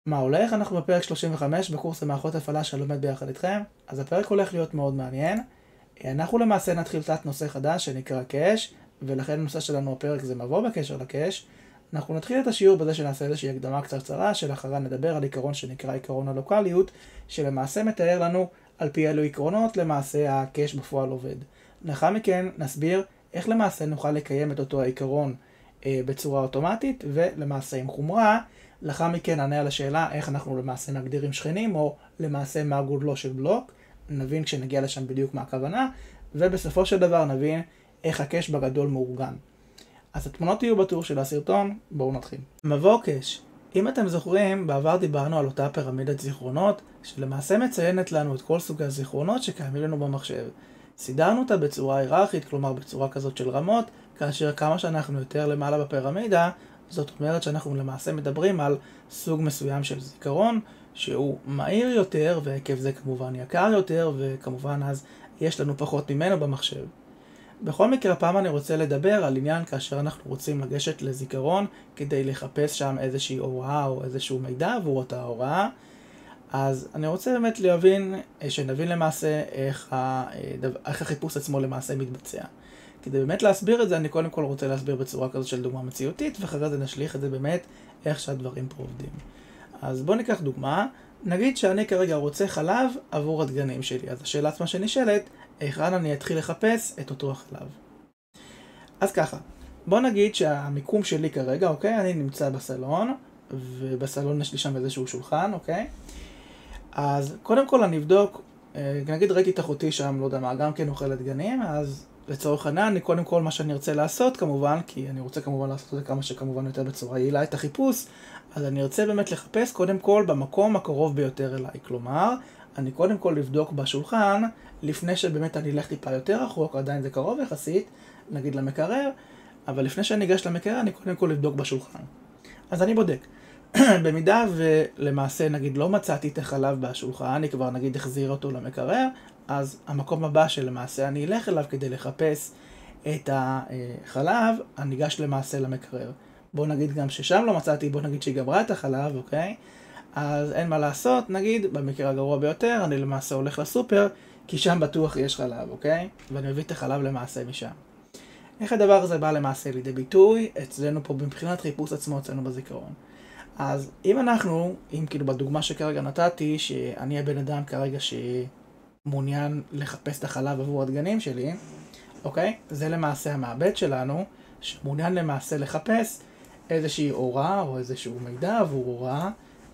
מה הולך? אנחנו בפרק 35 בקורס המערכות הפעלה שאני לומד ביחד איתכם. אז הפרק הולך להיות מאוד מעניין. אנחנו למעשה נתחיל תת נושא חדש שנקרא קאש, ולכן הנושא שלנו הפרק זה מבוא בקשר לקאש. אנחנו נתחיל את השיעור בזה שנעשה איזושהי הקדמה קצרצרה, שלאחריה נדבר על עיקרון שנקרא עיקרון הלוקליות, שלמעשה מתאר לנו על פי אילו עקרונות למעשה הקאש בפועל עובד. לאחר מכן נסביר איך למעשה נוכל לקיים את אותו העיקרון בצורה אוטומטית ולמעשה עם חומרה. לאחר מכן נענה על השאלה איך אנחנו למעשה מגדירים שכנים, או למעשה מה גודלו של בלוק. נבין כשנגיע לשם בדיוק מה הכוונה, ובסופו של דבר נבין איך הקאש בגדול מאורגן. אז התמונות יהיו בטור של הסרטון, בואו נתחיל. מבוא קאש. אם אתם זוכרים, בעבר דיברנו על אותה פירמידת זיכרונות, שלמעשה מציינת לנו את כל סוגי הזיכרונות שקיימים לנו במחשב. סידרנו אותה בצורה היררכית, כלומר בצורה כזאת של רמות, כאשר כמה שאנחנו יותר למעלה בפירמידה, זאת אומרת שאנחנו למעשה מדברים על סוג מסוים של זיכרון, שהוא מהיר יותר, ועקב זה כמובן יקר יותר, וכמובן אז יש לנו פחות ממנו במחשב. בכל מקרה, הפעם אני רוצה לדבר על עניין כאשר אנחנו רוצים לגשת לזיכרון, כדי לחפש שם איזושהי הוראה או איזשהו מידע עבור אותה הוראה. אז אני רוצה באמת שנבין למעשה איך החיפוש עצמו למעשה מתבצע. כדי באמת להסביר את זה, אני קודם כל רוצה להסביר בצורה כזאת של דוגמה מציאותית, ואחרי זה נשליך את זה באמת איך שהדברים פה עובדים. אז בואו ניקח דוגמה. נגיד שאני כרגע רוצה חלב עבור הדגנים שלי. אז השאלה עצמה שנשאלת, היכן אני אתחיל לחפש את אותו החלב. אז ככה, בואו נגיד שהמיקום שלי כרגע, אוקיי? אני נמצא בסלון, ובסלון יש לי שם איזשהו שולחן, אוקיי? אז קודם כל אני אבדוק, נגיד ראיתי את אחותי שם, לא יודע מה, גם כן אוכלת דגנים, אז לצורך העניין, אני קודם כל מה שאני ארצה לעשות כמובן, כי אני רוצה כמובן לעשות את זה כמה שכמובן יותר בצורה יעילה את החיפוש, אז אני ארצה באמת לחפש קודם כל במקום הקרוב ביותר אליי. כלומר, אני קודם כל לבדוק בשולחן, לפני שבאמת אני אלך טיפה יותר רחוק, עדיין זה קרוב יחסית, נגיד למקרר, אבל לפני שאני אגש למקרר, אני קודם כל לבדוק בשולחן. אז אני בודק. במידה ולמעשה נגיד לא מצאתי את החלב בשולחן, אני כבר נגיד החזיר אותו למקרר, אז המקום הבא שלמעשה אני אלך אליו כדי לחפש את החלב, אני ניגש למעשה למקרר. בוא נגיד גם ששם לא מצאתי, בוא נגיד שהיא גמרה את החלב, אוקיי? אז אין מה לעשות, נגיד במקרה הגרוע ביותר, אני למעשה הולך לסופר, כי שם בטוח יש חלב, אוקיי? ואני מביא את החלב למעשה משם. איך הדבר הזה בא למעשה לידי ביטוי? אצלנו פה מבחינת חיפוש עצמו אצלנו בזיכרון. אז אם כאילו בדוגמה שכרגע נתתי, שאני הבן אדם כרגע שמעוניין לחפש את החלב עבור הדגנים שלי, אוקיי? זה למעשה המעבד שלנו, שמעוניין למעשה לחפש איזושהי הוראה או איזשהו מידע עבור הוראה,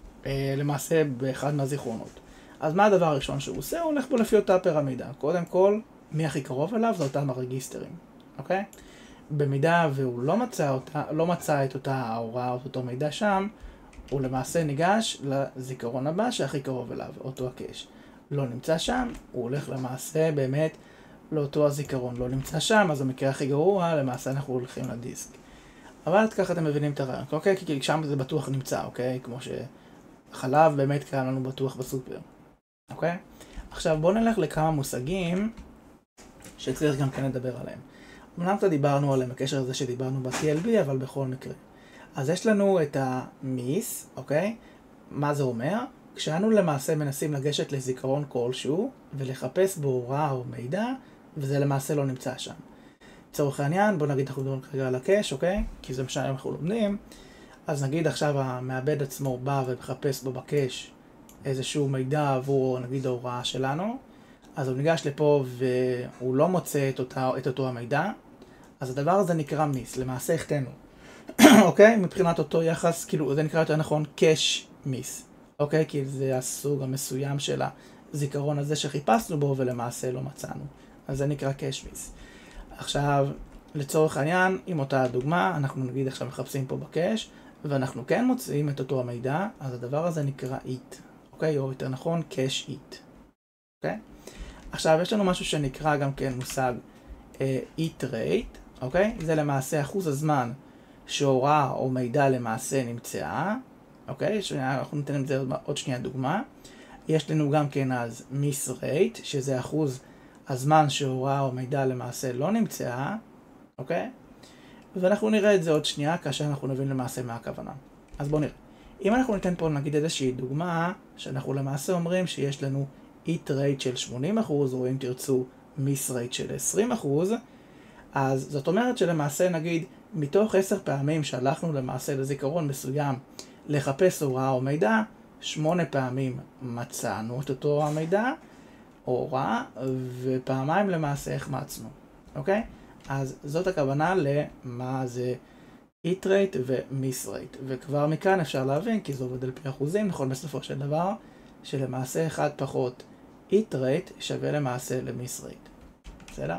למעשה באחד מהזיכרונות. אז מה הדבר הראשון שהוא עושה? הוא הולך בו לפי אותה פירמידה. קודם כל, מי הכי קרוב אליו? זה אותם הרגיסטרים, אוקיי? במידה והוא לא מצא את אותה ההוראה או אותו מידע שם, הוא למעשה ניגש לזיכרון הבא שהכי קרוב אליו, אותו הקאש. לא נמצא שם, הוא הולך למעשה באמת לאותו הזיכרון. לא נמצא שם, אז המקרה הכי גרוע, למעשה אנחנו הולכים לדיסק. אבל ככה אתם מבינים את הרעיון, אוקיי? כי שם זה בטוח נמצא, אוקיי? כמו שחלב באמת קיים לנו בטוח בסופר, אוקיי? עכשיו בואו נלך לכמה מושגים שצריך גם כן לדבר עליהם. אמנם דיברנו עליהם בקשר לזה שדיברנו ב-TLB, אבל בכל מקרה. אז יש לנו את המיס, אוקיי? מה זה אומר? כשאנו למעשה מנסים לגשת לזיכרון כלשהו, ולחפש בו הוראה או מידע, וזה למעשה לא נמצא שם. לצורך העניין, בוא נגיד אנחנו מדברים כרגע על הקאש, אוקיי? כי זה משנה אנחנו לומדים. אז נגיד עכשיו המעבד עצמו בא ומחפש בו בקאש איזשהו מידע עבור נגיד ההוראה שלנו, אז הוא ניגש לפה והוא לא מוצא את אותו המידע, אז הדבר הזה נקרא מיס, למעשה החטאנו. אוקיי? מבחינת אותו יחס, כאילו זה נקרא יותר נכון קאש מיס. אוקיי? כי זה הסוג המסוים של הזיכרון הזה שחיפשנו בו ולמעשה לא מצאנו. אז זה נקרא קאש מיס. עכשיו, לצורך העניין, עם אותה הדוגמה, אנחנו נגיד עכשיו מחפשים פה בקאש, ואנחנו כן מוצאים את אותו המידע, אז הדבר הזה נקרא it. אוקיי? או יותר נכון, קאש it. אוקיי? עכשיו, יש לנו משהו שנקרא גם כן מושג it rate, אוקיי? זה למעשה אחוז הזמן שהוראה או מידע למעשה נמצאה, אוקיי? אנחנו ניתן את זה עוד שנייה דוגמה. יש לנו גם כן אז miss rate, שזה אחוז הזמן שהוראה או מידע למעשה לא נמצאה, אוקיי? ואנחנו נראה את זה עוד שנייה כאשר אנחנו נבין למעשה מה הכוונה. אז בואו נראה. אם אנחנו ניתן פה נגיד איזושהי דוגמה, שאנחנו למעשה אומרים שיש לנו hit rate של 80%, או אם תרצו miss rate של 20%, אז זאת אומרת שלמעשה נגיד מתוך 10 פעמים שהלכנו למעשה לזיכרון מסוים לחפש הוראה או מידע, 8 פעמים מצאנו את אותו המידע או הוראה, ופעמיים למעשה החמצנו, אוקיי? אז זאת הכוונה למה זה hit rate ו-miss rate, וכבר מכאן אפשר להבין, כי זה עובד על פי אחוזים, נכון בסופו של דבר, שלמעשה 1 פחות hit rate שווה למעשה ל-miss rate. בסדר?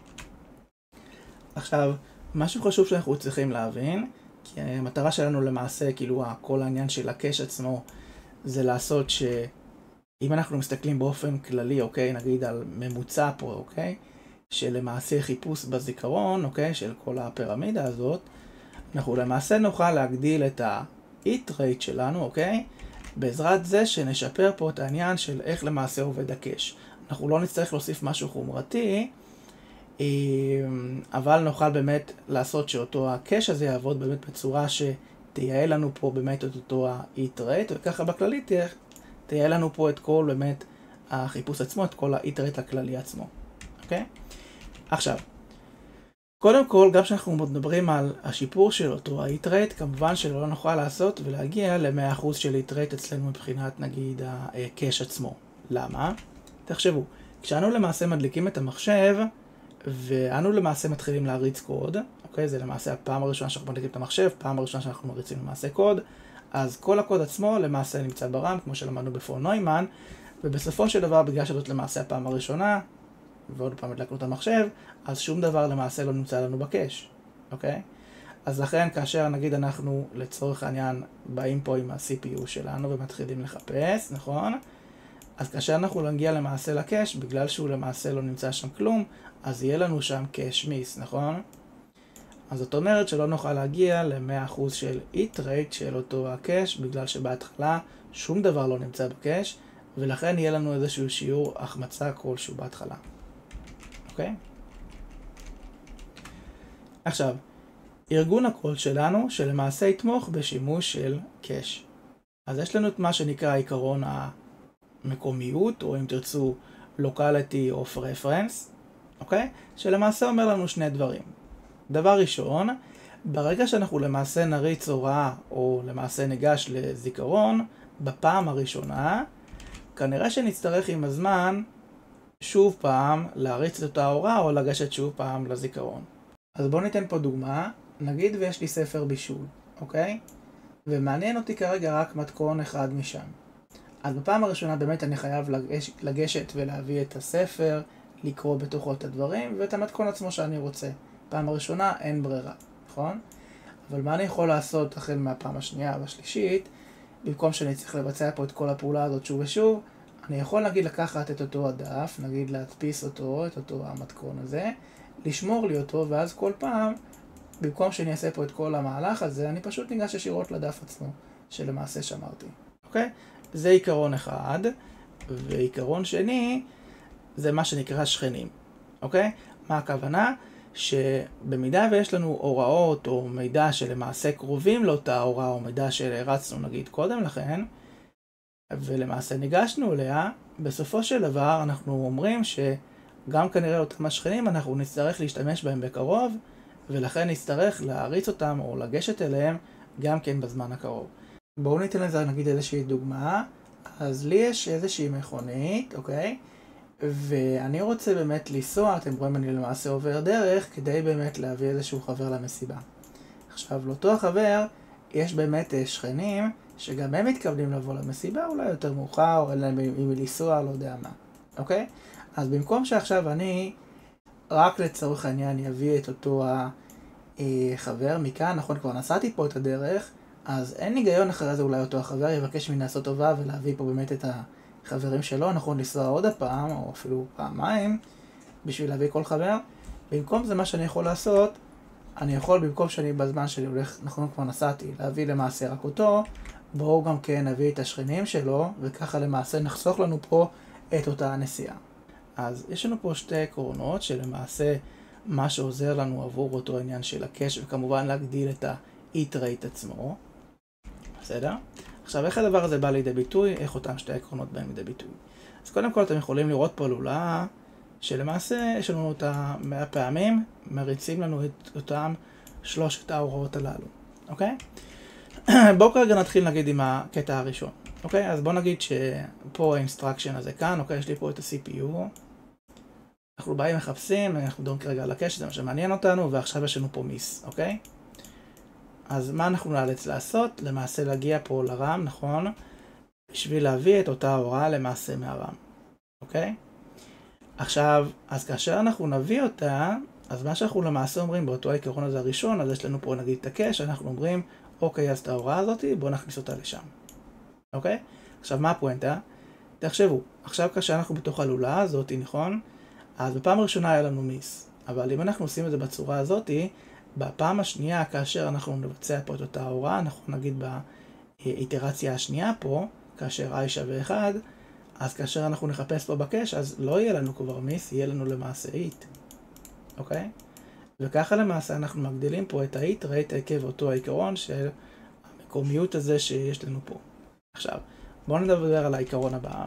עכשיו, משהו חשוב שאנחנו צריכים להבין, כי המטרה שלנו למעשה, כאילו כל העניין של הקש עצמו, זה לעשות שאם אנחנו מסתכלים באופן כללי, אוקיי, נגיד על ממוצע פה, אוקיי, שלמעשה חיפוש בזיכרון, אוקיי, של כל הפירמידה הזאת, אנחנו למעשה נוכל להגדיל את ה-hit rate שלנו, אוקיי, בעזרת זה שנשפר פה את העניין של איך למעשה עובד הקש. אנחנו לא נצטרך להוסיף משהו חומרתי, אבל נוכל באמת לעשות שאותו הקש הזה יעבוד באמת בצורה שתייעל לנו פה באמת את אותו ה-hit rate, וככה בכללי תייעל לנו פה את כל באמת החיפוש עצמו, את כל ה-hit rate הכללי עצמו. אוקיי? עכשיו, קודם כל, גם כשאנחנו מדברים על השיפור של אותו ה-hit rate, כמובן שלא נוכל לעשות ולהגיע ל-100% של hit rate אצלנו מבחינת נגיד הקש עצמו. למה? תחשבו, כשאנו למעשה מדליקים את המחשב, ואנו למעשה מתחילים להריץ קוד, אוקיי? זה למעשה הפעם הראשונה שאנחנו מדליקים את המחשב, פעם הראשונה שאנחנו מריצים למעשה קוד, אז כל הקוד עצמו למעשה נמצא ברם, כמו שלמדנו בפון נוימן, ובסופו של דבר, בגלל שזאת למעשה הפעם הראשונה, ועוד פעם הדלקנו את המחשב, אז שום דבר למעשה לא נמצא לנו בקש, אוקיי? אז לכן, כאשר נגיד אנחנו לצורך העניין באים פה עם ה-CPU שלנו ומתחילים לחפש, נכון? אז כאשר אנחנו נגיע למעשה לקש, בגלל שהוא למעשה לא נמצא שם כלום, אז יהיה לנו שם קש מיס, נכון? אז זאת אומרת שלא נוכל להגיע ל-100% של hit rate של אותו הקש, בגלל שבהתחלה שום דבר לא נמצא בקש, ולכן יהיה לנו איזשהו שיעור החמצה כלשהו בהתחלה. אוקיי? עכשיו, ארגון הקוד שלנו שלמעשה יתמוך בשימוש של קש. אז יש לנו את מה שנקרא עיקרון המקומיות, או אם תרצו locality of reference, אוקיי? שלמעשה אומר לנו שני דברים. דבר ראשון, ברגע שאנחנו למעשה נריץ הוראה, או למעשה ניגש לזיכרון, בפעם הראשונה, כנראה שנצטרך עם הזמן שוב פעם להריץ את אותה הוראה, או לגשת שוב פעם לזיכרון. אז בואו ניתן פה דוגמה. נגיד ויש לי ספר בישול, אוקיי? ומעניין אותי כרגע רק מתכון אחד משם. אז בפעם הראשונה באמת אני חייב לגשת ולהביא את הספר, לקרוא בתוכו את הדברים, ואת המתכון עצמו שאני רוצה. פעם הראשונה אין ברירה, נכון? אבל מה אני יכול לעשות החל מהפעם השנייה והשלישית, במקום שאני צריך לבצע פה את כל הפעולה הזאת שוב ושוב, אני יכול נגיד לקחת את אותו הדף, נגיד להדפיס אותו, את אותו המתכון הזה, לשמור לי אותו, ואז כל פעם, במקום שאני אעשה פה את כל המהלך הזה, אני פשוט ניגש ישירות לדף עצמו, שלמעשה שמרתי. אוקיי? זה עיקרון אחד, ועיקרון שני, זה מה שנקרא שכנים. אוקיי? מה הכוונה? שבמידה ויש לנו הוראות או מידע שלמעשה קרובים לאותה הוראה או מידע שהרצנו נגיד קודם לכן, ולמעשה ניגשנו אליה, בסופו של דבר אנחנו אומרים שגם כנראה אותם השכנים אנחנו נצטרך להשתמש בהם בקרוב, ולכן נצטרך להריץ אותם או לגשת אליהם גם כן בזמן הקרוב. בואו ניתן לזה נגיד איזושהי דוגמה. אז לי יש איזושהי מכונית, אוקיי? ואני רוצה באמת לנסוע, אתם רואים אני למעשה עובר דרך, כדי באמת להביא איזשהו חבר למסיבה. עכשיו, לאותו החבר יש באמת שכנים שגם הם מתכוונים לבוא למסיבה, אולי יותר מאוחר, אלא אם לנסוע, לא יודע מה. אוקיי? אז במקום שעכשיו אני רק לצורך העניין אביא את אותו החבר מכאן, נכון, כבר נסעתי פה את הדרך, אז אין היגיון אחרי זה אולי אותו החבר יבקש ממני לעשות טובה ולהביא פה באמת את החברים שלו, נכון, לנסוע עוד הפעם, או אפילו פעמיים, בשביל להביא כל חבר. במקום זה מה שאני יכול לעשות, אני יכול במקום שאני בזמן שלי הולך, נכון, כבר נסעתי, להביא למעשה רק אותו, בואו גם כן נביא את השכנים שלו, וככה למעשה נחסוך לנו פה את אותה הנסיעה. אז יש לנו פה שתי עקרונות שלמעשה מה שעוזר לנו עבור אותו עניין של הקש, וכמובן להגדיל את ה-hit rate עצמו. בסדר? עכשיו, איך הדבר הזה בא לידי ביטוי? איך אותם שתי עקרונות באים לידי ביטוי? אז קודם כל אתם יכולים לראות פה לולאה, שלמעשה יש לנו אותה 100 פעמים, מריצים לנו את אותם שלושת ההוראות הללו, אוקיי? בואו כרגע נתחיל נגיד עם הקטע הראשון, אוקיי? אז בואו נגיד שפה האינסטרקשן הזה כאן, אוקיי? יש לי פה את ה-CPU. אנחנו באים מחפשים, אנחנו מדברים כרגע על הקש, זה מה שמעניין אותנו, ועכשיו יש לנו פה מיס, אוקיי? אז מה אנחנו נאלץ לעשות? למעשה להגיע פה לרם, נכון? בשביל להביא את אותה הוראה למעשה מהרם, אוקיי? עכשיו, אז כאשר אנחנו נביא אותה, אז מה שאנחנו למעשה אומרים באותו העיקרון הזה הראשון, אז יש לנו פה נגיד את הקש, אנחנו אומרים, אוקיי, אז את ההוראה הזאת, בואו נכניס אותה לשם, אוקיי? עכשיו, מה הפואנטה? תחשבו, עכשיו כאשר אנחנו בתוך הלולאה הזאת, נכון? אז בפעם הראשונה היה לנו מיס, אבל אם אנחנו עושים את זה בצורה הזאת, בפעם השנייה, כאשר אנחנו נבצע פה את אותה הוראה, אנחנו נגיד באיטרציה השנייה פה, כאשר i שווה 1, אז כאשר אנחנו נחפש פה בקש, אז לא יהיה לנו כבר מיס, יהיה לנו למעשה איט, אוקיי? וככה למעשה אנחנו מגדילים פה את האיט רייט עקב אותו העיקרון של המקומיות הזה שיש לנו פה. עכשיו, בואו נדבר על העיקרון הבא.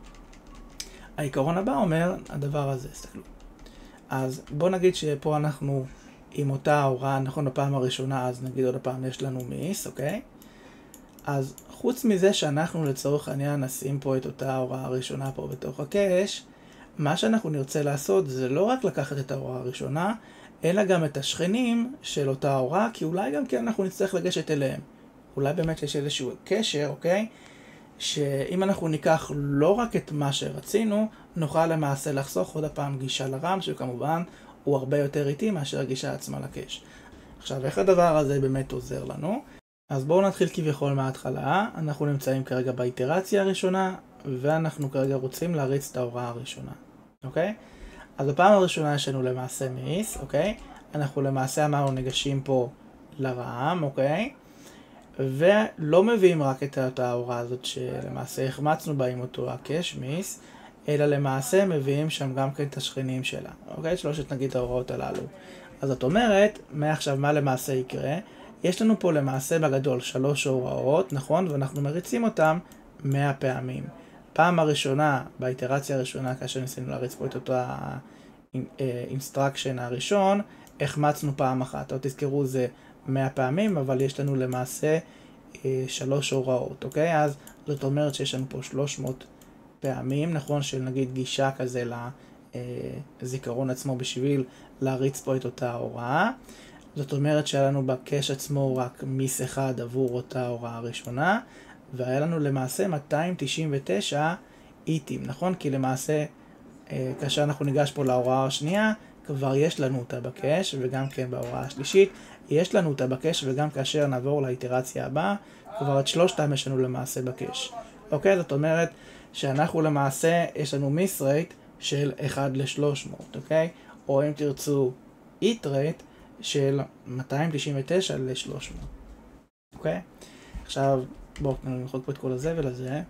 העיקרון הבא אומר הדבר הזה, תסתכלו. אז בואו נגיד שפה אנחנו עם אותה הוראה, נכון, בפעם הראשונה, אז נגיד עוד הפעם יש לנו מיס, אוקיי? אז חוץ מזה שאנחנו לצורך העניין נשים פה את אותה הוראה הראשונה פה בתוך הקש, מה שאנחנו נרצה לעשות זה לא רק לקחת את ההוראה הראשונה, אלא גם את השכנים של אותה הוראה, כי אולי גם כן אנחנו נצטרך לגשת אליהם. אולי באמת יש איזשהו קשר, אוקיי? שאם אנחנו ניקח לא רק את מה שרצינו, נוכל למעשה לחסוך עוד הפעם גישה לרם, שכמובן הוא הרבה יותר איטי מאשר הגישה עצמה לקש. עכשיו, איך הדבר הזה באמת עוזר לנו? אז בואו נתחיל כביכול מההתחלה. אנחנו נמצאים כרגע באיטרציה הראשונה, ואנחנו כרגע רוצים להריץ את ההוראה הראשונה, אוקיי? אז בפעם הראשונה יש לנו למעשה מיס, אוקיי? אנחנו למעשה אמרנו ניגשים פה לרם, אוקיי? ולא מביאים רק את אותה ההוראה הזאת שלמעשה החמצנו בה עם אותו הקש מיס, אלא למעשה מביאים שם גם כן את השכנים שלה, אוקיי? שלושת נגיד ההוראות הללו. אז זאת אומרת, מעכשיו מה למעשה יקרה? יש לנו פה למעשה בגדול 3 הוראות, נכון? ואנחנו מריצים אותם 100 פעמים. פעם הראשונה, באיטרציה הראשונה, כאשר ניסינו להריץ פה את אותו האינסטרקשן הראשון, החמצנו פעם אחת. או תזכרו, זה 100 פעמים, אבל יש לנו למעשה 3 הוראות, אוקיי? אז זאת אומרת שיש לנו פה 300 פעמים, נכון? של נגיד גישה כזה לזיכרון עצמו בשביל להריץ פה את אותה הוראה. זאת אומרת שהיה לנו בקש עצמו רק מיס אחד עבור אותה הוראה הראשונה, והיה לנו למעשה 299 איטים, נכון? כי למעשה, כאשר אנחנו ניגש פה להוראה השנייה, כבר יש לנו אותה בקש, וגם כן בהוראה השלישית, יש לנו אותה בקש, וגם כאשר נעבור לאיטרציה הבאה, כבר את שלושתם יש לנו למעשה בקש. אוקיי? זאת אומרת שאנחנו למעשה, יש לנו מיס רייט של 1 ל-300, אוקיי? או אם תרצו איט רייט, של 299 ל-300. אוקיי? עכשיו, בואו נמחוק פה את כל הזבל הזה.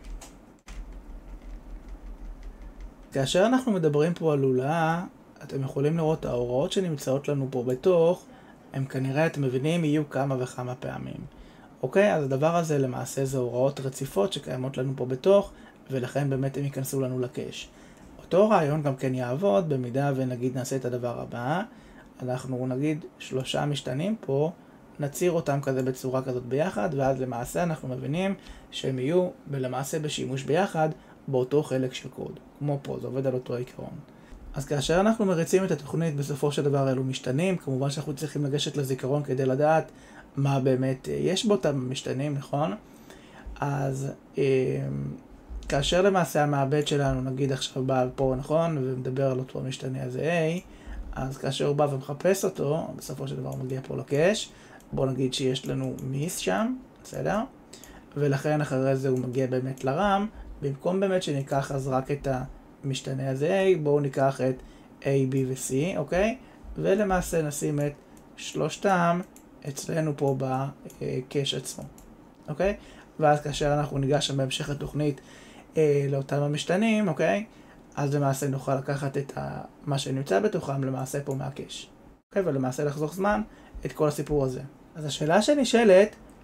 כאשר אנחנו מדברים פה על לולאה, אתם יכולים לראות ההוראות שנמצאות לנו פה בתוך, הם כנראה, אתם מבינים, יהיו כמה וכמה פעמים. אוקיי? אז הדבר הזה למעשה זה הוראות רציפות שקיימות לנו פה בתוך, ולכן באמת הם ייכנסו לנו לקש. אותו רעיון גם כן יעבוד במידה ונגיד נעשה את הדבר הבא, אנחנו נגיד 3 משתנים פה, נציר אותם כזה בצורה כזאת ביחד, ואז למעשה אנחנו מבינים שהם יהיו למעשה בשימוש ביחד באותו חלק של קוד. כמו פה, זה עובד על אותו העיקרון. אז כאשר אנחנו מריצים את התוכנית, בסופו של דבר אלו משתנים, כמובן שאנחנו צריכים לגשת לזיכרון כדי לדעת מה באמת יש באותם משתנים, נכון? אז כאשר למעשה המעבד שלנו, נגיד עכשיו בא פה, נכון? ומדבר על אותו משתנה הזה A, אז כאשר הוא בא ומחפש אותו, בסופו של דבר הוא מגיע פה לקש, בואו נגיד שיש לנו מיס שם, בסדר? ולכן אחרי זה הוא מגיע באמת לרם, במקום באמת שניקח אז רק את המשתנה הזה A, בואו ניקח את A, B ו-C, אוקיי? ולמעשה נשים את שלושתם אצלנו פה בקש עצמו, אוקיי? ואז כאשר אנחנו ניגש שם בהמשך התוכנית לאותם המשתנים, אוקיי? אז למעשה נוכל לקחת את מה שנמצא בתוכם למעשה פה מהקש. אוקיי? ולמעשה לחסוך זמן את כל הסיפור הזה. אז השאלה שנשאלת,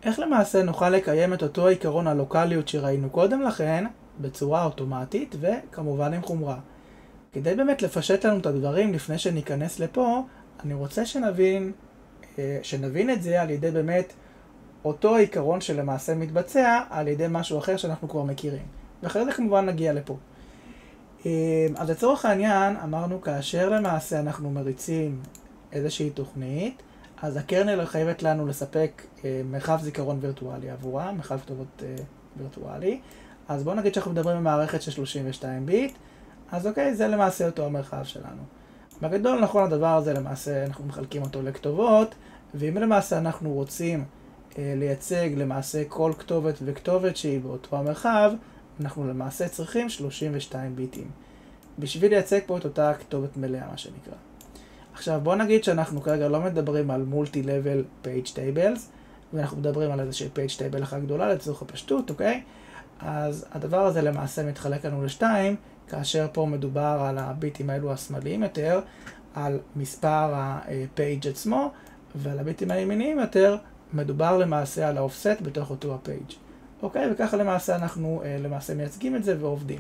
איך למעשה נוכל לקיים את אותו עיקרון הלוקליות שראינו קודם לכן בצורה אוטומטית וכמובן עם חומרה. כדי באמת לפשט לנו את הדברים לפני שניכנס לפה, אני רוצה שנבין את זה על ידי באמת אותו עיקרון שלמעשה מתבצע על ידי משהו אחר שאנחנו כבר מכירים. ואחרי זה כמובן נגיע לפה. אז לצורך העניין אמרנו כאשר למעשה אנחנו מריצים איזושהי תוכנית, אז הקרנל חייבת לנו לספק מרחב זיכרון וירטואלי עבורה, מרחב כתובות וירטואלי. אז בואו נגיד שאנחנו מדברים במערכת של 32 ביט, אז אוקיי, זה למעשה אותו המרחב שלנו. בגדול נכון הדבר הזה למעשה אנחנו מחלקים אותו לכתובות, ואם למעשה אנחנו רוצים לייצג למעשה כל כתובת וכתובת שהיא באותו המרחב, אנחנו למעשה צריכים 32 ביטים. בשביל לייצג פה את אותה כתובת מלאה מה שנקרא. עכשיו בוא נגיד שאנחנו כרגע לא מדברים על multi-level page tables, ואנחנו מדברים על איזושהי page table אחת גדולה לצורך הפשטות, אוקיי? אז הדבר הזה למעשה מתחלק לנו לשתיים, כאשר פה מדובר על הביטים האלו השמאליים יותר, על מספר הפייג' עצמו, ועל הביטים הימיניים יותר, מדובר למעשה על האופסט בתוך אותו הפייג'. אוקיי? וככה למעשה אנחנו למעשה מייצגים את זה ועובדים.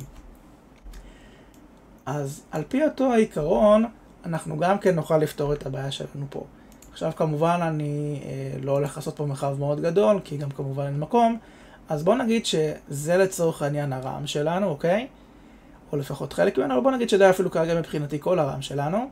אז על פי אותו העיקרון, אנחנו גם כן נוכל לפתור את הבעיה שלנו פה. עכשיו כמובן אני לא הולך לעשות פה מרחב מאוד גדול, כי גם כמובן אין מקום, אז בוא נגיד שזה לצורך העניין הרם שלנו, אוקיי? או לפחות חלק ממנו, אבל בוא נגיד שזה אפילו כרגע מבחינתי כל הרם שלנו.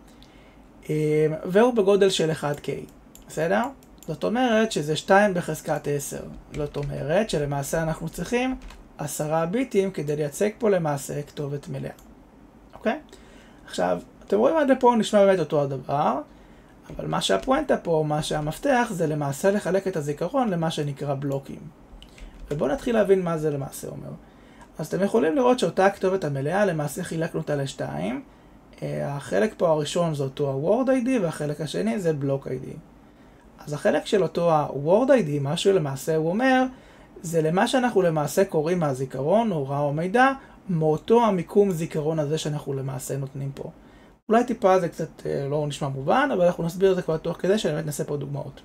והוא בגודל של 1K, בסדר? זאת אומרת שזה 2 בחזקת 10. זאת אומרת שלמעשה אנחנו צריכים 10 ביטים כדי לייצג פה למעשה כתובת מלאה. אוקיי? עכשיו, אתם רואים עד לפה נשמע באמת אותו הדבר, אבל מה שהפואנטה פה, מה שהמפתח, זה למעשה לחלק את הזיכרון למה שנקרא בלוקים. ובואו נתחיל להבין מה זה למעשה אומר. אז אתם יכולים לראות שאותה הכתובת המלאה למעשה חילקנו אותה לשתיים. החלק פה הראשון זה אותו ה-Word ID והחלק השני זה Block ID. אז החלק של אותו ה-Word ID, מה שלמעשה הוא אומר, זה למה שאנחנו למעשה קוראים מהזיכרון, הוראה או מידע, מאותו המיקום זיכרון הזה שאנחנו למעשה נותנים פה. אולי טיפה זה קצת לא נשמע מובן, אבל אנחנו נסביר את זה כבר תוך כדי שבאמת נעשה פה דוגמאות.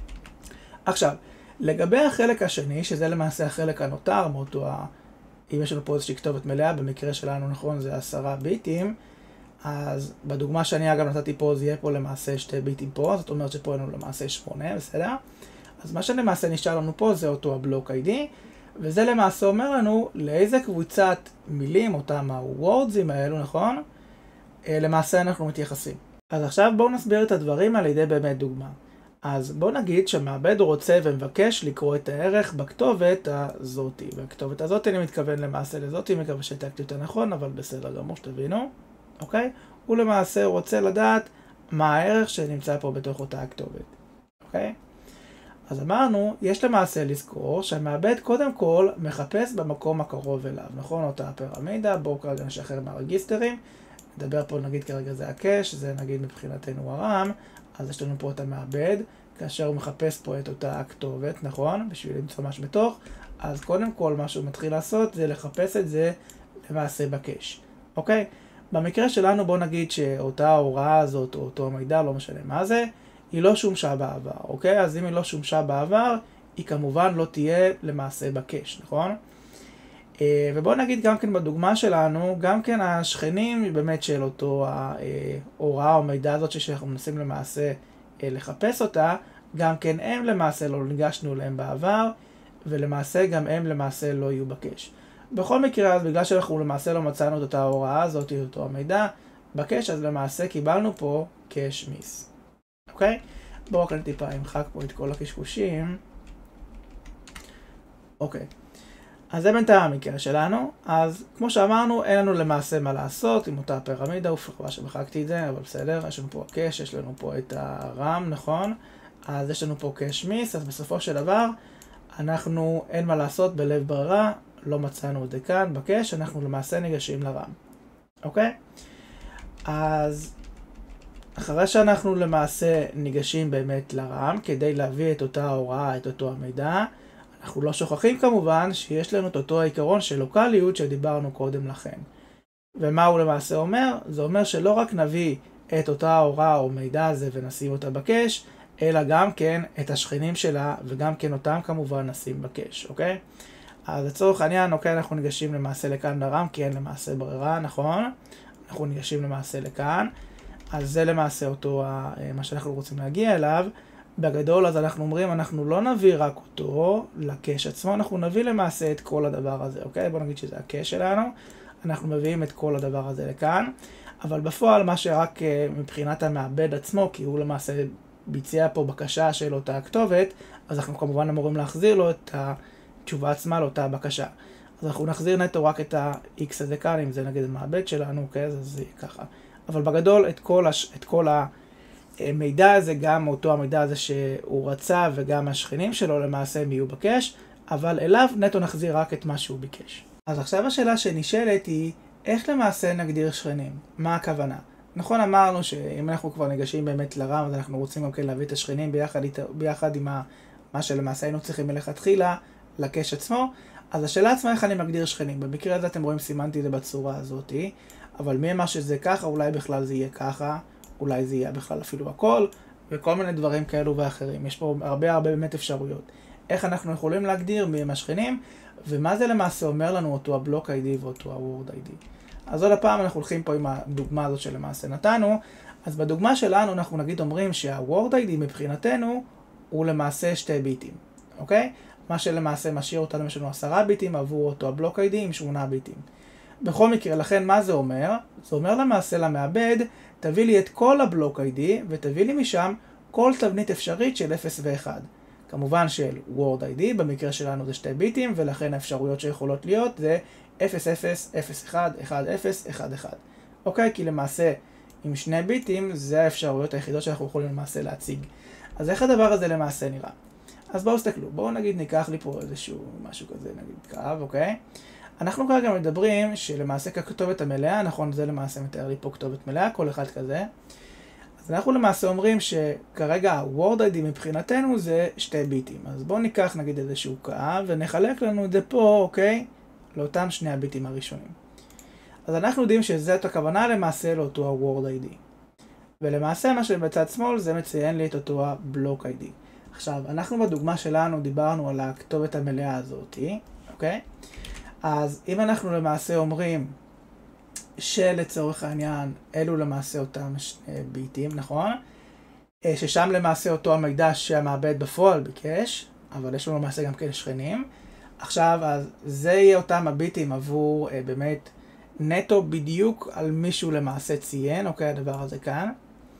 עכשיו, לגבי החלק השני, שזה למעשה החלק הנותר, מאותו אם יש לנו פה איזושהי כתובת מלאה, במקרה שלנו נכון זה 10 ביטים, אז בדוגמה שאני אגב נתתי פה, זה יהיה פה למעשה 2 ביטים פה, זאת אומרת שפה יש לנו למעשה 8, בסדר? אז מה שלמעשה נשאר לנו פה זה אותו הבלוק ID, וזה למעשה אומר לנו לאיזה קבוצת מילים, אותם הוורדסים האלו, נכון? למעשה אנחנו מתייחסים. אז עכשיו בואו נסביר את הדברים על ידי באמת דוגמה. אז בואו נגיד שמעבד רוצה ומבקש לקרוא את הערך בכתובת הזאתי. והכתובת הזאתי אני מתכוון למעשה לזאתי, מקווה שתקתי יותר נכון, אבל בסדר גמור שתבינו. אוקיי? הוא למעשה רוצה לדעת מה הערך שנמצא פה בתוך אותה הכתובת. אוקיי? אז אמרנו, יש למעשה לזכור שהמעבד קודם כל מחפש במקום הקרוב אליו. נכון? אותה הפירמידה, בואו כרגע נשחרר מהרגיסטרים. נדבר פה נגיד כרגע זה הקש, זה נגיד מבחינתנו הרם. אז יש לנו פה את המעבד, כאשר הוא מחפש פה את אותה הכתובת, נכון? בשביל למצוא משהו בתוך. אז קודם כל מה שהוא מתחיל לעשות זה לחפש את זה למעשה בקש. אוקיי? במקרה שלנו בוא נגיד שאותה ההוראה הזאת או אותו המידע, לא משנה מה זה, היא לא שומשה בעבר, אוקיי? אז אם היא לא שומשה בעבר, היא כמובן לא תהיה למעשה בקש, נכון? ובואו נגיד גם כן בדוגמה שלנו, גם כן השכנים באמת של אותו ההוראה או מידע הזאת שאנחנו מנסים למעשה לחפש אותה, גם כן הם למעשה לא ניגשנו להם בעבר, ולמעשה גם הם למעשה לא יהיו בקש. בכל מקרה, אז בגלל שאנחנו למעשה לא מצאנו את אותה ההוראה הזאת, אותו המידע, בקש, אז למעשה קיבלנו פה קש מיס. אוקיי? בואו רק טיפה אמחק פה את כל הקשקושים. אוקיי. אז זה בינתיים המקרה שלנו, אז כמו שאמרנו, אין לנו למעשה מה לעשות עם אותה פירמידה, ופרבה שמחקתי את זה, אבל בסדר, יש לנו פה הקש, יש לנו פה את הרם, נכון? אז יש לנו פה קש מיס, אז בסופו של דבר, אנחנו אין מה לעשות בלב ברירה, לא מצאנו את זה כאן בקש, אנחנו למעשה ניגשים לרם. אוקיי? אז אחרי שאנחנו למעשה ניגשים באמת לרם, כדי להביא את אותה ההוראה, את אותו המידע, אנחנו לא שוכחים כמובן שיש לנו את אותו העיקרון של לוקליות שדיברנו קודם לכן. ומה הוא למעשה אומר? זה אומר שלא רק נביא את אותה ההוראה או מידע הזה ונשים אותה בקש, אלא גם כן את השכנים שלה, וגם כן אותם כמובן נשים בקש, אוקיי? אז לצורך העניין, אוקיי, אנחנו ניגשים למעשה לכאן לרם, כי אין למעשה ברירה, נכון? אנחנו ניגשים למעשה לכאן, אז זה למעשה אותו מה שאנחנו רוצים להגיע אליו. בגדול, אז אנחנו אומרים, אנחנו לא נביא רק אותו לקש עצמו, אנחנו נביא למעשה את כל הדבר הזה, אוקיי? בוא נגיד שזה הקש שלנו, אנחנו מביאים את כל הדבר הזה לכאן, אבל בפועל מה שרק מבחינת המעבד עצמו, כי הוא למעשה ביצע פה בקשה של אותה הכתובת, אז אנחנו כמובן אמורים להחזיר לו את התשובה עצמה לאותה בקשה. אז אנחנו נחזיר נטו רק את ה-X הזה כאן, אם זה נגיד המעבד שלנו, אוקיי? אז זה יהיה ככה. אבל בגדול, את כל המידע הזה, גם אותו המידע הזה שהוא רצה וגם השכנים שלו למעשה הם יהיו בקש, אבל אליו נטו נחזיר רק את מה שהוא ביקש. אז עכשיו השאלה שנשאלת היא, איך למעשה נגדיר שכנים? מה הכוונה? נכון, אמרנו שאם אנחנו כבר ניגשים באמת לרם, אז אנחנו רוצים גם כן להביא את השכנים ביחד עם מה שלמעשה היינו צריכים מלכתחילה לקש עצמו. אז השאלה עצמה איך אני מגדיר שכנים. במקרה הזה אתם רואים סימנתי את זה בצורה הזאת, אבל מי אמר שזה ככה, אולי בכלל זה יהיה ככה, אולי זה יהיה בכלל אפילו הכל, וכל מיני דברים כאלו ואחרים. יש פה הרבה באמת אפשרויות. איך אנחנו יכולים להגדיר מי הם השכנים, ומה זה למעשה אומר לנו אותו הבלוק ID ואותו ה-word ID. אז עוד הפעם אנחנו הולכים פה עם הדוגמה הזאת שלמעשה נתנו. אז בדוגמה שלנו אנחנו נגיד אומרים שה-word ID מבחינתנו הוא למעשה 2 ביטים, אוקיי? מה שלמעשה משאיר אותנו, יש לנו 10 ביטים עבור אותו הבלוק ID עם 8 ביטים. בכל מקרה, לכן מה זה אומר? זה אומר למעשה למעבד, תביא לי את כל הבלוק ID ותביא לי משם כל תבנית אפשרית של 0 ו-1. כמובן של word ID, במקרה שלנו זה 2 ביטים, ולכן האפשרויות שיכולות להיות זה 0, 0, 0, 1, 1, 0, 1, 1. אוקיי? כי למעשה עם 2 ביטים זה האפשרויות היחידות שאנחנו יכולים למעשה להציג. אז איך הדבר הזה למעשה נראה? אז בואו תסתכלו, בואו נגיד ניקח לי פה איזשהו משהו כזה, נגיד קו, אוקיי? אנחנו כרגע מדברים שלמעשה ככתובת המלאה, נכון, זה למעשה מתאר לי פה כתובת מלאה, כל אחד כזה. אז אנחנו למעשה אומרים שכרגע ה-word ID מבחינתנו זה 2 ביטים. אז בואו ניקח נגיד איזשהו קו ונחלק לנו את זה פה, אוקיי? לאותם 2 הביטים הראשונים. אז אנחנו יודעים שזאת הכוונה למעשה לאותו ה-word ID. ולמעשה מה שבצד שמאל זה מציין לי את אותו ה-block ID. עכשיו, אנחנו בדוגמה שלנו דיברנו על הכתובת המלאה הזאת, אוקיי? אז אם אנחנו למעשה אומרים שלצורך העניין אלו למעשה אותם 2 ביטים, נכון? ששם למעשה אותו המידע שהמעבד בפועל ביקש, אבל יש לנו למעשה גם כן שכנים. עכשיו, אז זה יהיה אותם הביטים עבור באמת נטו בדיוק על מישהו למעשה ציין, אוקיי, הדבר הזה כאן.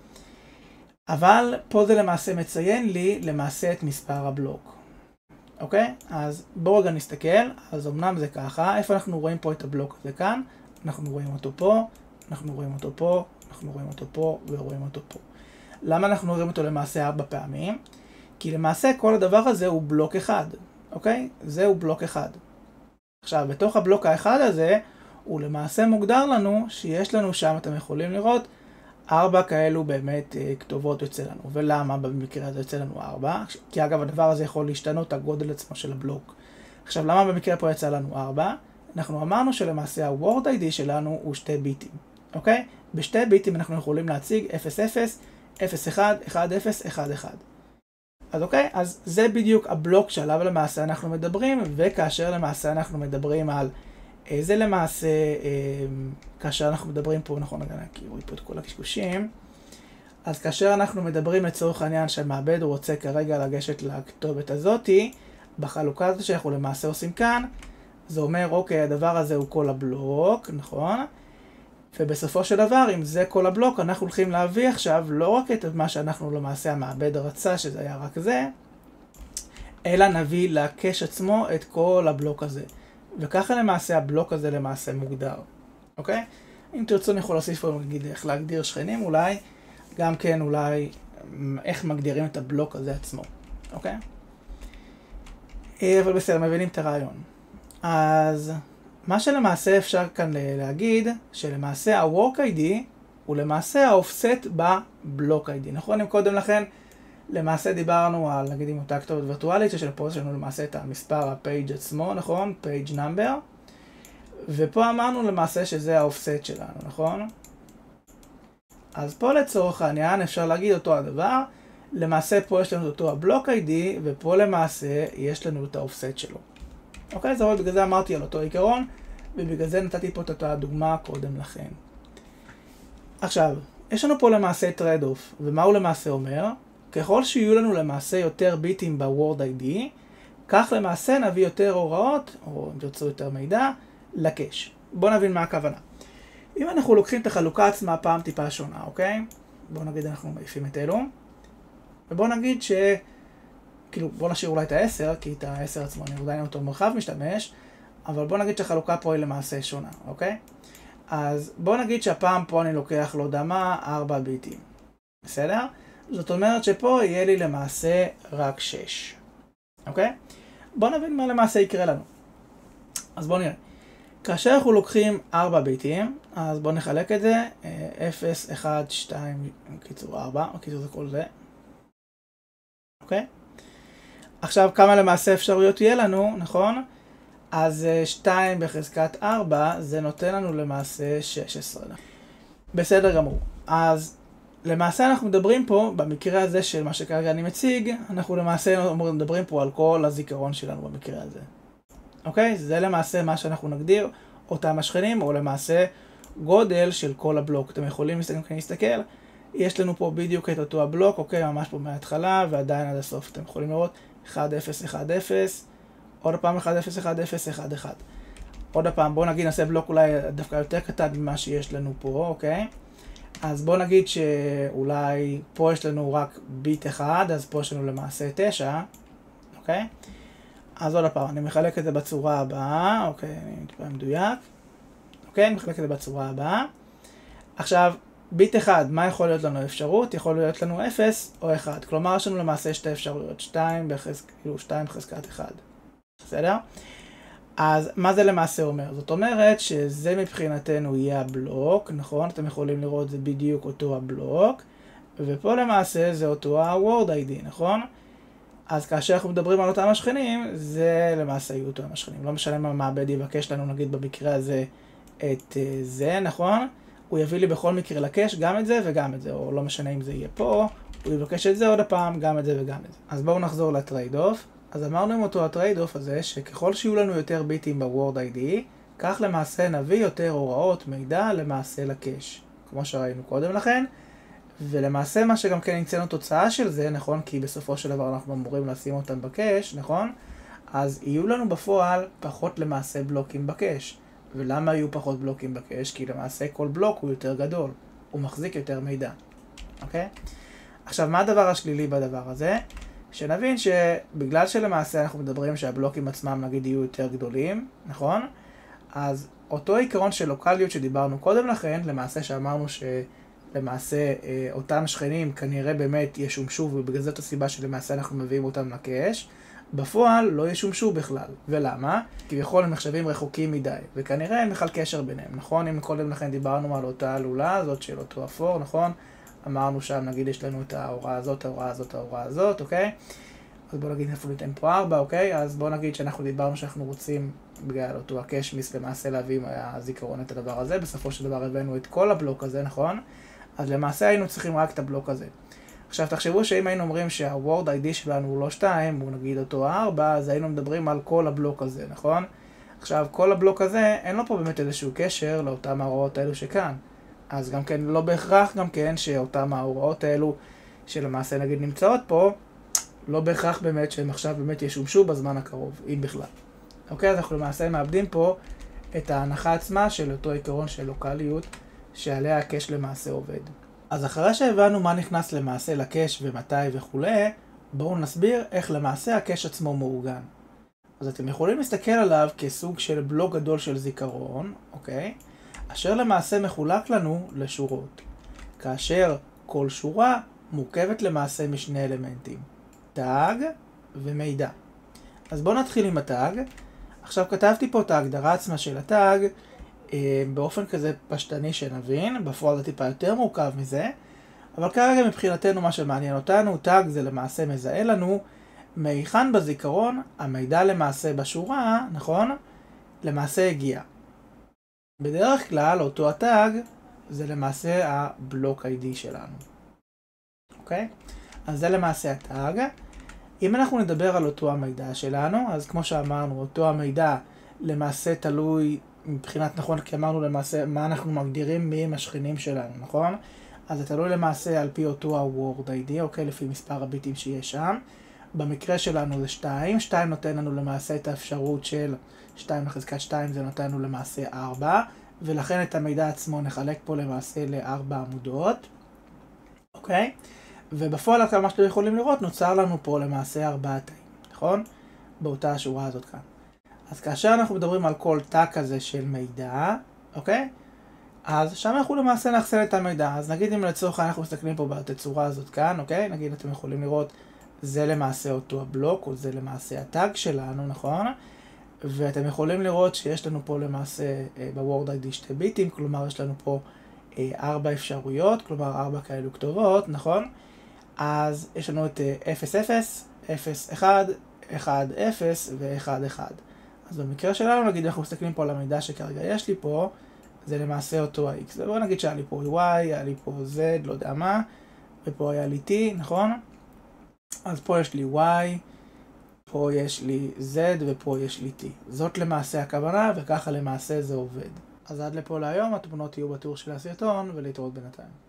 אבל פה זה למעשה מציין לי למעשה את מספר הבלוק. אוקיי? אז בואו רגע נסתכל. אז אמנם זה ככה. איפה אנחנו רואים פה את הבלוק הזה כאן? אנחנו רואים אותו פה, אנחנו רואים אותו פה, אנחנו רואים אותו פה ורואים אותו פה. למה אנחנו רואים אותו למעשה 4 פעמים? כי למעשה כל הדבר הזה הוא בלוק אחד. אוקיי? זהו בלוק אחד. עכשיו, בתוך הבלוק האחד הזה, הוא למעשה מוגדר לנו שיש לנו שם, אתם יכולים לראות, 4 כאלו באמת כתובות יוצא לנו. ולמה במקרה הזה יוצא לנו 4? כי אגב הדבר הזה יכול להשתנות הגודל עצמו של הבלוק. עכשיו למה במקרה פה יצא לנו 4? אנחנו אמרנו שלמעשה ה-word ID שלנו הוא 2 ביטים. אוקיי? ב2 ביטים אנחנו יכולים להציג 0, 0, 0, 1, 1, 0, 1, 1. אז אוקיי? אז זה בדיוק הבלוק שעליו למעשה אנחנו מדברים, וכאשר למעשה אנחנו מדברים על זה למעשה, כאשר אנחנו מדברים פה, נכון, כי רואים פה את כל הקשקושים, אז כאשר אנחנו מדברים לצורך העניין שהמעבד רוצה כרגע לגשת לכתובת הזאתי, בחלוקה הזאת שאנחנו למעשה עושים כאן, זה אומר, אוקיי, הדבר הזה הוא כל הבלוק, נכון? ובסופו של דבר, אם זה כל הבלוק, אנחנו הולכים להביא עכשיו לא רק את מה שאנחנו למעשה המעבד רצה, שזה היה רק זה, אלא נביא לקש עצמו את כל הבלוק הזה. וככה למעשה הבלוק הזה למעשה מוגדר, אוקיי? אם תרצו אני יכול להוסיף פה נגיד איך להגדיר שכנים, אולי גם כן אולי איך מגדירים את הבלוק הזה עצמו, אוקיי? אבל בסדר, מבינים את הרעיון. אז מה שלמעשה אפשר כאן להגיד, שלמעשה ה-work ID הוא למעשה ה-offset בבלוק ID, נכון? אם קודם לכן למעשה דיברנו על, נגיד עם אותה כתובת וירטואלית, שפה יש לנו למעשה את המספר הפייג' עצמו, נכון? page number. ופה אמרנו למעשה שזה ה-offset שלנו, נכון? אז פה לצורך העניין אפשר להגיד אותו הדבר, למעשה פה יש לנו את אותו הבלוק ID, ופה למעשה יש לנו את האופסט שלו. אוקיי, אז בגלל זה אמרתי על אותו עיקרון, ובגלל זה נתתי פה את אותה דוגמה קודם לכן. עכשיו, יש לנו פה למעשה טרייד אוף, ומה הוא למעשה אומר? ככל שיהיו לנו למעשה יותר ביטים בוורד ID, כך למעשה נביא יותר הוראות, או אם תרצו יותר מידע, לקש. בואו נבין מה הכוונה. אם אנחנו לוקחים את החלוקה עצמה פעם טיפה שונה, אוקיי? בואו נגיד אנחנו מעיפים את אלו. ובואו נגיד כאילו, בואו נשאיר אולי את ה-10, כי את ה-10 עצמו אני עדיין אותו מרחב משתמש, אבל בואו נגיד שהחלוקה פה היא למעשה שונה, אוקיי? אז בואו נגיד שהפעם פה אני לוקח, לא יודע מה, 4 ביטים. בסדר? זאת אומרת שפה יהיה לי למעשה רק 6. אוקיי? בואו נבין מה למעשה יקרה לנו. אז בואו נראה. כאשר אנחנו לוקחים 4 ביטים, אז בואו נחלק את זה, 0, 1, 2, קיצור 4, או קיצור זה כל זה. אוקיי? עכשיו כמה למעשה אפשרויות יהיה לנו, נכון? אז 2 בחזקת 4 זה נותן לנו למעשה 16. בסדר גמור. אז למעשה אנחנו מדברים פה, במקרה הזה של מה שכרגע אני מציג, אנחנו למעשה מדברים פה על כל הזיכרון שלנו במקרה הזה. אוקיי? זה למעשה מה שאנחנו נגדיר אותם השכנים, או למעשה גודל של כל הבלוק. אתם יכולים להסתכל, יש לנו פה בדיוק את אותו הבלוק, אוקיי? ממש פה מההתחלה ועדיין עד הסוף. אתם יכולים לראות 1, 0, 1, 0, עוד פעם 1, 0, 1, 0, 1, 1. עוד פעם, בואו נגיד נעשה בלוק אולי דווקא יותר קטן ממה שיש לנו פה, אוקיי? אז בואו נגיד שאולי פה יש לנו רק ביט אחד, אז פה יש לנו למעשה 9, אוקיי? אז עוד פעם, אני מחלק את זה בצורה הבאה, אוקיי, אני מתפעם מדויק. אוקיי, אני מחלק את זה בצורה הבאה. עכשיו, ביט אחד, מה יכול להיות לנו אפשרות? יכול להיות לנו 0 או 1. כלומר, יש לנו למעשה שתי אפשרויות, 2 בחזקת 1. בסדר? אז מה זה למעשה אומר? זאת אומרת שזה מבחינתנו יהיה הבלוק, נכון? אתם יכולים לראות זה בדיוק אותו הבלוק, ופה למעשה זה אותו ה-word ID, נכון? אז כאשר אנחנו מדברים על אותם השכנים, זה למעשה יהיו אותם השכנים. לא משנה מה המעבד יבקש לנו, נגיד במקרה הזה, את זה, נכון? הוא יביא לי בכל מקרה לקש גם את זה וגם את זה, או לא משנה אם זה יהיה פה, הוא יבקש את זה עוד הפעם, גם את זה וגם את זה. אז בואו נחזור לטרייד אוף. אז אמרנו עם אותו הטרייד אוף הזה, שככל שיהיו לנו יותר ביטים בוורד ID, כך למעשה נביא יותר הוראות מידע למעשה לקש, כמו שראינו קודם לכן. ולמעשה מה שגם כן נמצאנו תוצאה של זה, נכון? כי בסופו של דבר אנחנו אמורים לשים אותם בקש, נכון? אז יהיו לנו בפועל פחות למעשה בלוקים בקש. ולמה יהיו פחות בלוקים בקש? כי למעשה כל בלוק הוא יותר גדול, הוא מחזיק יותר מידע, אוקיי? עכשיו, מה הדבר השלילי בדבר הזה? שנבין שבגלל שלמעשה אנחנו מדברים שהבלוקים עצמם נגיד יהיו יותר גדולים, נכון? אז אותו עיקרון של לוקליות שדיברנו קודם לכן, למעשה שאמרנו שלמעשה אותם שכנים כנראה באמת ישומשו, ובגלל זאת הסיבה שלמעשה אנחנו מביאים אותם לקש, בפועל לא ישומשו בכלל. ולמה? כביכול הם נחשבים רחוקים מדי, וכנראה אין בכלל קשר ביניהם, נכון? אם קודם לכן דיברנו על אותה עלולה הזאת של אותו אפור, נכון? אמרנו שם, נגיד יש לנו את ההוראה הזאת, ההוראה הזאת, ההוראה הזאת, אוקיי? אז בואו נגיד אפילו ניתן פה 4, אוקיי? אז בואו נגיד שאנחנו דיברנו שאנחנו רוצים, בגלל אותו הקשמיס למעשה להביא מהזיכרון את הדבר הזה, בסופו של דבר הבאנו את כל הבלוק הזה, נכון? אז למעשה היינו צריכים רק את הבלוק הזה. עכשיו תחשבו שאם היינו אומרים שהוורד ID שלנו הוא לא 2, הוא נגיד אותו 4, אז היינו מדברים על כל הבלוק הזה, נכון? עכשיו כל הבלוק הזה אין לו פה באמת איזשהו קשר לאותם ההוראות האלו שכאן. אז גם כן לא בהכרח גם כן שאותם ההוראות האלו שלמעשה נגיד נמצאות פה, לא בהכרח באמת שהם עכשיו באמת ישומשו בזמן הקרוב, אם בכלל. אוקיי, אז אנחנו למעשה מאבדים פה את ההנחה עצמה של אותו עיקרון של לוקליות שעליה הקש למעשה עובד. אז אחרי שהבנו מה נכנס למעשה לקש ומתי וכו', בואו נסביר איך למעשה הקש עצמו מאורגן. אז אתם יכולים להסתכל עליו כסוג של בלוק גדול של זיכרון, אוקיי? אשר למעשה מחולק לנו לשורות, כאשר כל שורה מורכבת למעשה משני אלמנטים, טאג ומידע. אז בואו נתחיל עם הטאג. עכשיו כתבתי פה את ההגדרה עצמה של הטאג, באופן כזה פשטני שנבין, בפועל זה טיפה יותר מורכב מזה, אבל כרגע מבחינתנו מה שמעניין אותנו, טאג זה למעשה מזהה לנו מהיכן בזיכרון המידע למעשה בשורה, נכון? למעשה הגיע. בדרך כלל אותו הטאג זה למעשה הבלוק ID שלנו. אוקיי? אז זה למעשה הטאג. אם אנחנו נדבר על אותו המידע שלנו, אז כמו שאמרנו, אותו המידע למעשה תלוי מבחינת, נכון, כי אמרנו למעשה מה אנחנו מגדירים מי הם השכנים שלנו, נכון? אז זה תלוי למעשה על פי אותו ה-word ID, אוקיי? לפי מספר הביטים שיש שם. במקרה שלנו זה 2, 2 נותן לנו למעשה את האפשרות של 2 לחזקת 2, זה נותן לנו למעשה 4, ולכן את המידע עצמו נחלק פה למעשה ל4 עמודות, אוקיי? ובפועל, כמה שאתם יכולים לראות, נוצר לנו פה למעשה 4 תאים, נכון? באותה השורה הזאת כאן. אז כאשר אנחנו מדברים על כל תא כזה של מידע, אוקיי? אז שם אנחנו למעשה נאחסן את המידע. אז נגיד אם לצורך אנחנו מסתכלים פה בתצורה הזאת כאן, אוקיי? נגיד אתם יכולים לראות, זה למעשה אותו הבלוק, או זה למעשה הטאג שלנו, נכון? ואתם יכולים לראות שיש לנו פה למעשה ב-word ID 2 ביטים, כלומר יש לנו פה 4 אפשרויות, כלומר 4 כאלו כתובות, נכון? אז יש לנו את 0, 0, 0, 1, 1, 0 ו-1, 1. אז במקרה שלנו, נגיד אנחנו מסתכלים פה על המידע שכרגע יש לי פה, זה למעשה אותו ה-X. ובואו נגיד שהיה לי פה Y, היה לי פה Z, לא יודע מה, ופה היה לי T, נכון? אז פה יש לי Y, פה יש לי Z ופה יש לי T. זאת למעשה הכוונה, וככה למעשה זה עובד. אז עד לפה להיום, התמונות יהיו בטור של הסרטון, ולהתראות בינתיים.